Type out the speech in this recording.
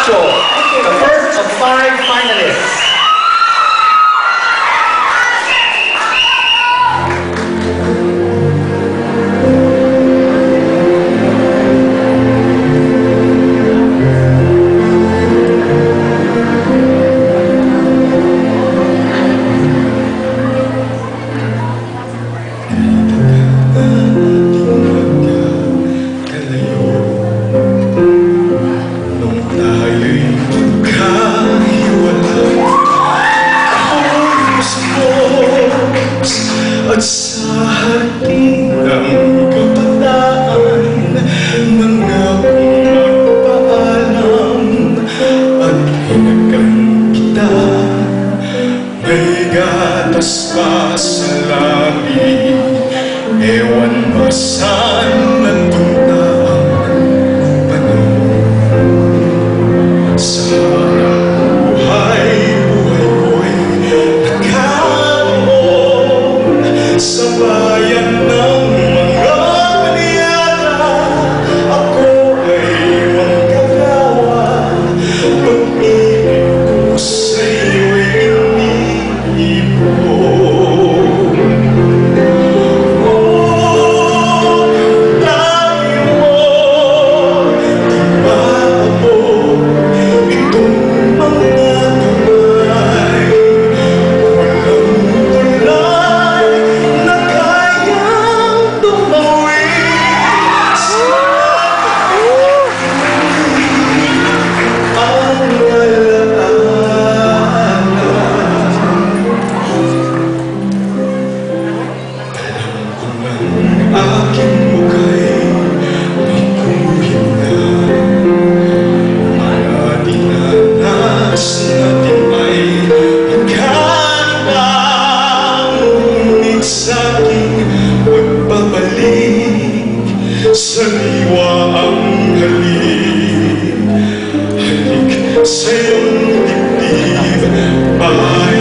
Camacho, the first of 5 finalists. At sa hati ng kabataan, nangakong magpaalam at hinagan kita. May gatas pa sa labi, ewan ba saan nagpunta ang panahon. Sa buhay ko'y nagkaroon sa bayan ng mga paniyada. Ako ay manggagawa, pag-ibig ko sa'yo'y iniipon. Oh, layo mo, di maabot itong mga kamay. Walang tulay na kayang tumawid sa ang alaala. Alam ko ng aking mukhay may guhit na mga dinanas natin ay magkaiba. Ngunit sa'king magbabalik, sariwa ang halik. Halik sa iyong dibdib,